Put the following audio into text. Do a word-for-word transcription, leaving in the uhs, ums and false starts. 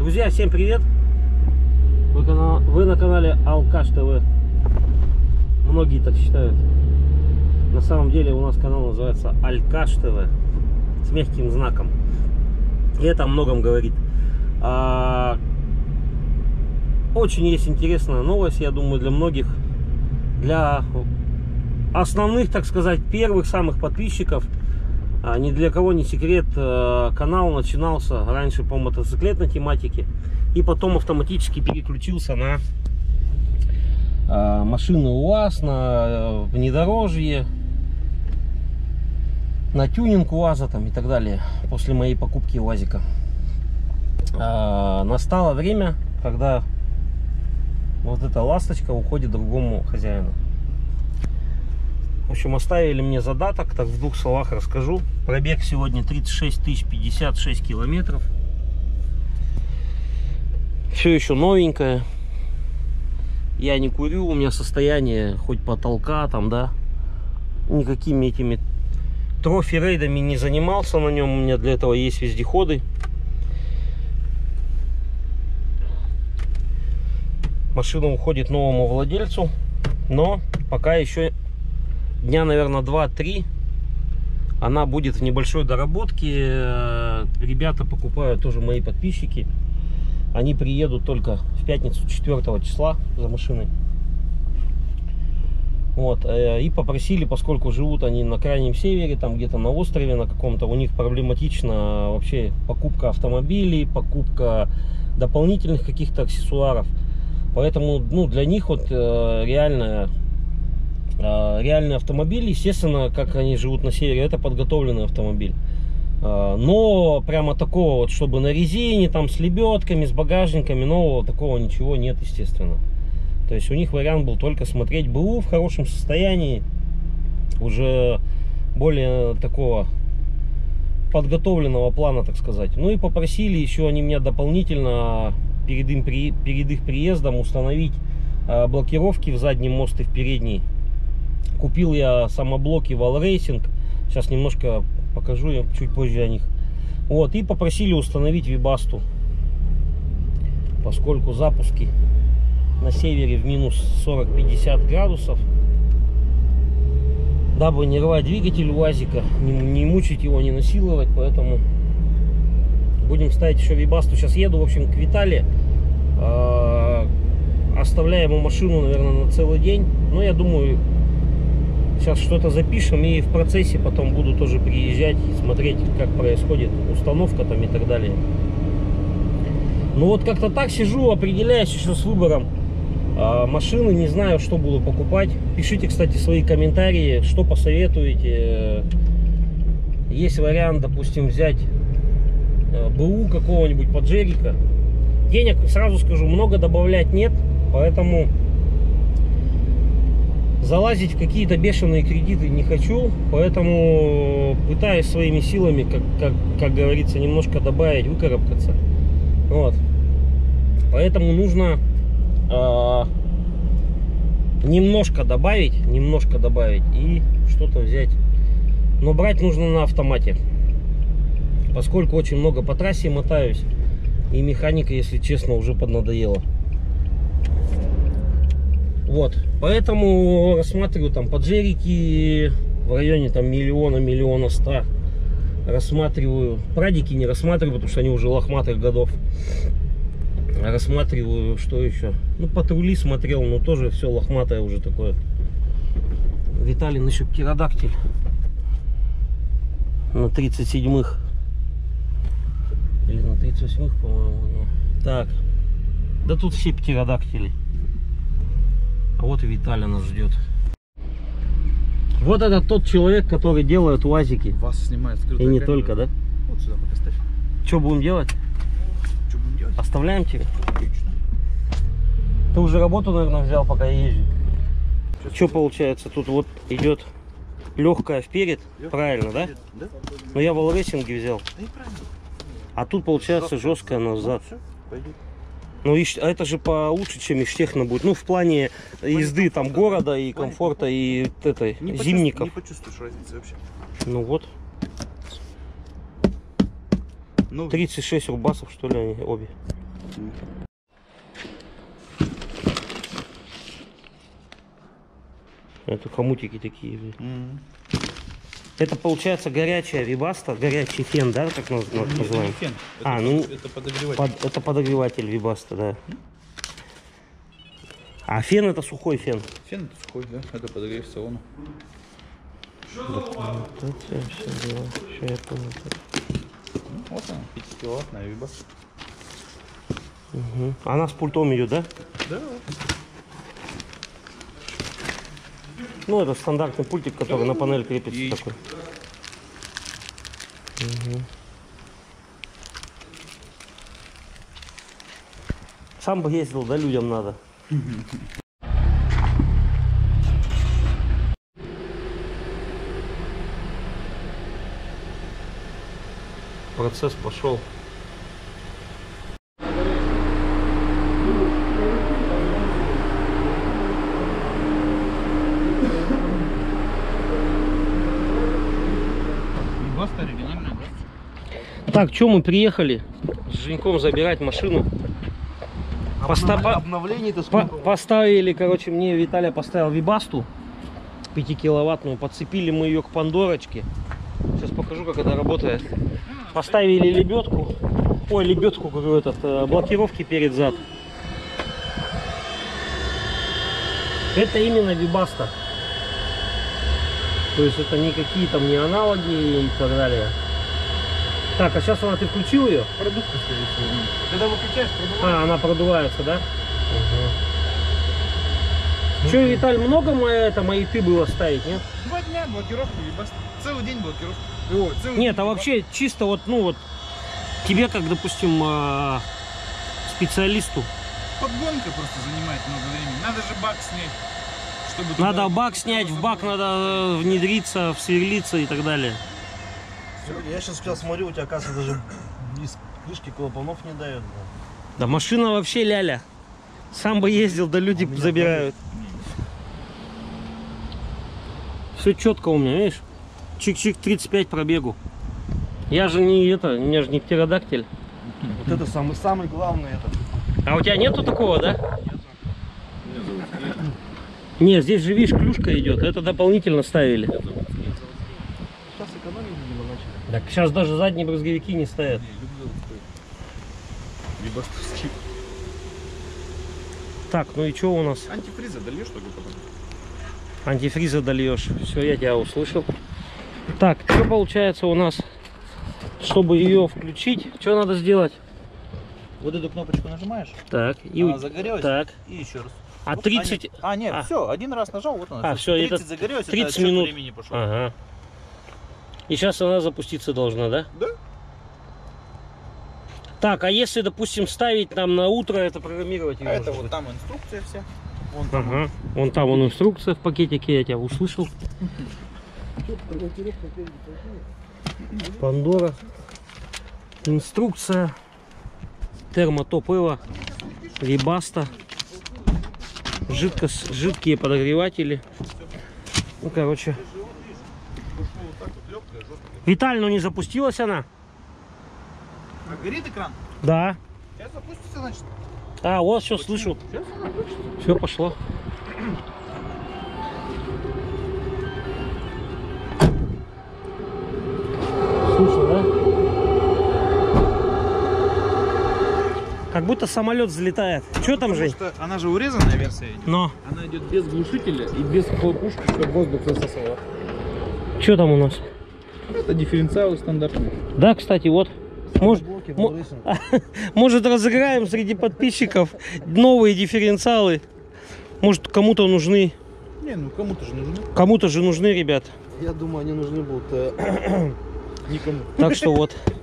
Друзья, всем привет! Вы, канал... Вы на канале Алкаш ТВ. Многие так считают. На самом деле у нас канал называется Алкаш ТВ с мягким знаком. И это о многом говорит. А... Очень есть интересная новость, я думаю, для многих. Для основных, так сказать, первых самых подписчиков. А ни для кого не секрет, канал начинался раньше по мотоциклетной тематике и потом автоматически переключился на машины УАЗ, на внедорожье, на тюнинг УАЗа там и так далее. После моей покупки УАЗика настало время, когда вот эта ласточка уходит другому хозяину. В общем, оставили мне задаток, так в двух словах расскажу. Пробег сегодня тридцать шесть тысяч пятьдесят шесть километров. Все еще новенькое. Я не курю, у меня состояние хоть потолка там, да. Никакими этими трофи-рейдами не занимался на нем. У меня для этого есть вездеходы. Машина уходит новому владельцу, но пока еще дня, наверное, два-три она будет в небольшой доработке. Ребята покупают, тоже мои подписчики. Они приедут только в пятницу четвёртого числа за машиной. Вот. И попросили, поскольку живут они на крайнем севере, там где-то на острове на каком-то, у них проблематично вообще покупка автомобилей, покупка дополнительных каких-то аксессуаров. Поэтому, ну, для них вот реально реальный автомобиль, естественно, как они живут на севере, это подготовленный автомобиль. Но прямо такого вот, чтобы на резине, там с лебедками, с багажниками, нового такого ничего нет, естественно. То есть у них вариант был только смотреть БУ в хорошем состоянии, уже более такого подготовленного плана, так сказать. Ну и попросили еще они меня дополнительно перед, им, перед их приездом установить блокировки в задний мост и в передний. Купил я самоблоки Wall Racing. Сейчас немножко покажу я чуть позже о них. Вот, и попросили установить Вибасту, поскольку запуски на севере в минус сорок-пятьдесят градусов. Дабы не рвать двигатель УАЗика, не, не мучить его, не насиловать, поэтому будем ставить еще Вибасту. Сейчас еду, в общем, к Витале. Э, оставляю ему машину, наверное, на целый день. Но я думаю, сейчас что-то запишем, и в процессе потом буду тоже приезжать и смотреть, как происходит установка там и так далее. Ну вот как-то так сижу, определяюсь еще с выбором а, машины, не знаю, что буду покупать. Пишите, кстати, свои комментарии, что посоветуете. Есть вариант, допустим, взять БУ какого-нибудь Паджерика. Денег, сразу скажу, много добавлять нет, поэтому залазить в какие-то бешеные кредиты не хочу, поэтому пытаюсь своими силами, как, как, как говорится, немножко добавить, выкарабкаться. Вот. Поэтому нужно э, немножко добавить, немножко добавить и что-то взять. Но брать нужно на автомате, поскольку очень много по трассе мотаюсь, и механика, если честно, уже поднадоела. Вот, поэтому рассматриваю там Паджерики в районе там миллиона, миллиона ста. Рассматриваю прадики, не рассматриваю, потому что они уже лохматых годов. Рассматриваю, что еще? Ну, патрули смотрел, но тоже все лохматое уже такое. Виталин еще птеродактиль на тридцать седьмых или на тридцать восьмых, по-моему. Так, да тут все птеродактили. А вот и Виталий нас ждет. Вот это тот человек, который делает УАЗики. Вас снимает скрытая и не камера. только, да? Вот сюда поставь. Что будем делать? Что будем делать? Оставляем тебе? Отлично. Ты уже работу, наверное, взял, пока я езжу. Что получается? Тут вот идет легкая вперед, легкая правильно, вперед, да? Да? Но я в Wall Racing взял. Да и правильно. А тут получается жесткая назад. Ну, пойдет. Ну, и, а это же получше, чем Иштехна будет. Ну, в плане езды там города и комфорта и этой не зимников. Не почувствуешь разницы вообще. Ну вот. тридцать шесть рубасов, что ли, они обе. Это хомутики такие. Mm. Это получается горячая вибаста, горячий фен, да, так наз- Это называем? не фен. Это, А, ну, это подогреватель. Под- это подогреватель вибаста, да. А фен это сухой фен. Фен это сухой, да? Это подогрев салона. Документация, все дела. Ща я понял. Ну, вот она, пятикиловаттная вибаста. Угу. Она с пультом идет, да? Да. Ну, это стандартный пультик, который Да, на панель крепится яичко. такой. Угу. Сам бы ездил, да, людям надо. Процесс пошел. Вибаста оригинальная, да? Так, что мы приехали с Женьком забирать машину. Поста- по- Обновление-то по- сколько? поставили, короче, мне Виталий поставил вибасту пятикиловаттную. Подцепили мы ее к Пандорочке. Сейчас покажу, как это работает. Поставили лебедку. Ой, лебедку, говорю, этот, э, блокировки перед зад. Это именно вибаста. То есть это никакие там не аналоги и так далее. Так, а сейчас она, ты включил ее? Продувка, скорее всего. Когда выключаешь, продувка. А, она продувается, да? Угу. Че, Виталь, много моя, это, моей ты было ставить, нет? Два дня блокировки вибаста. Целый день блокировки. О, целый Нет, день а вообще чисто вот, ну вот, тебе как, допустим, э, специалисту, подгонка просто занимает много времени. Надо же бак снять. Чтобы надо туда- бак снять, в бак надо э, внедриться, всверлиться и так далее. Я сейчас сейчас смотрю, у тебя, оказывается, даже из крышки клапанов не дает. Да машина вообще ляля. Сам бы ездил, да люди меня забирают. Все четко у меня, видишь? Чик-чик, тридцать пять пробегу. Я же не это, у меня же не птеродактиль. Вот это самый самый главный это. А у тебя нету такого, да? Не, здесь же, видишь, клюшка идет. Это дополнительно ставили. Сейчас экономить видимо начали. Так сейчас даже задние брызговики не стоят. Вибастовский. Так, ну и что у нас? Антифриза дольешь только потом. Антифриза дольешь. Все, я тебя услышал. Так, что получается у нас? Чтобы ее включить, что надо сделать? Вот эту кнопочку нажимаешь, Так, и она загорелась, так. и еще раз. А Вот тридцать. они- А, нет, а. все, один раз нажал, вот она. А, всё, тридцать это загорелось, это тридцать отсчет минут. времени пошел. Ага. И сейчас она запуститься должна, да? Да. Так, а если, допустим, ставить там на утро, это программировать её А нужно это вот будет? там инструкция вся. Вон там. Ага. Вон там вон инструкция в пакетике, я тебя услышал. Пандора. Инструкция. Термотоп-эво. Вибаста. Жидкость, жидкие подогреватели. Ну, короче. Виталь, ну не запустилась она? А горит экран? Да. Сейчас запустится, значит. А, вот все слышу. Все пошло. Слышно, да? Как будто самолет взлетает. Что там, Жень? Потому что она же урезанная версия идет. Но. Она идет без глушителя и без хлопушки, чтобы воздух засосало. Что там у нас? Это дифференциалы стандартные. Да, кстати, вот. Может, Блоки, мо- Борисов. может, разыграем среди подписчиков новые дифференциалы. Может, кому-то нужны. Не, ну кому-то же нужны. Кому-то же нужны, ребят. Я думаю, они нужны будут э, никому. Так что вот.